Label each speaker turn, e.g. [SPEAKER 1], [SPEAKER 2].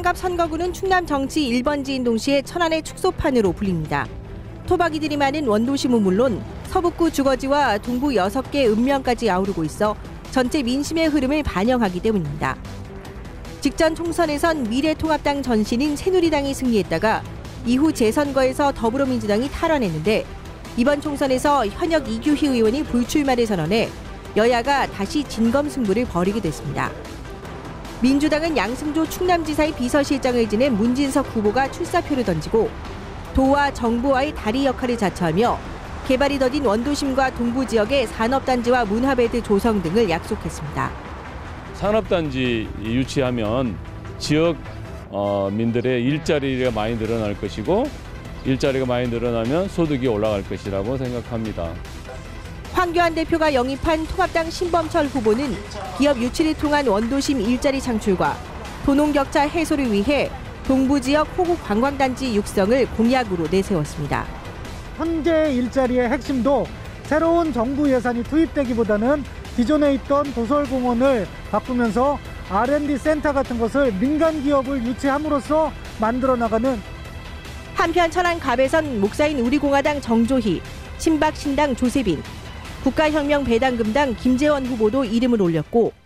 [SPEAKER 1] 천안갑 선거구는 충남 정치 1번지인 동시에 천안의 축소판으로 불립니다. 토박이들이 많은 원도심은 물론 서북구 주거지와 동부 6개 읍면까지 아우르고 있어 전체 민심의 흐름을 반영하기 때문입니다. 직전 총선에선 미래통합당 전신인 새누리당이 승리했다가 이후 재선거에서 더불어민주당이 탈환했는데 이번 총선에서 현역 이규희 의원이 불출마를 선언해 여야가 다시 진검승부를 벌이게 됐습니다. 민주당은 양승조 충남지사의 비서실장을 지낸 문진석 후보가 출사표를 던지고 도와 정부와의 다리 역할을 자처하며 개발이 더딘 원도심과 동부 지역의 산업단지와 문화벨트 조성 등을 약속했습니다.
[SPEAKER 2] 산업단지 유치하면 지역 민들의 일자리가 많이 늘어날 것이고 일자리가 많이 늘어나면 소득이 올라갈 것이라고 생각합니다.
[SPEAKER 1] 황교안 대표가 영입한 통합당 신범철 후보는 기업 유치를 통한 원도심 일자리 창출과 도농격차 해소를 위해 동부 지역 호국 관광단지 육성을 공약으로 내세웠습니다.
[SPEAKER 3] 현재 일자리의 핵심도 새로운 정부 예산이 투입되기보다는 기존에 있던 도설공원을 바꾸면서 R&D 센터 같은 것을 민간 기업을 유치함으로써 만들어 나가는.
[SPEAKER 1] 한편 천안갑에선 목사인 우리공화당 정조희, 친박신당 조세빈, 국가혁명배당금당 김재원 후보도 이름을 올렸고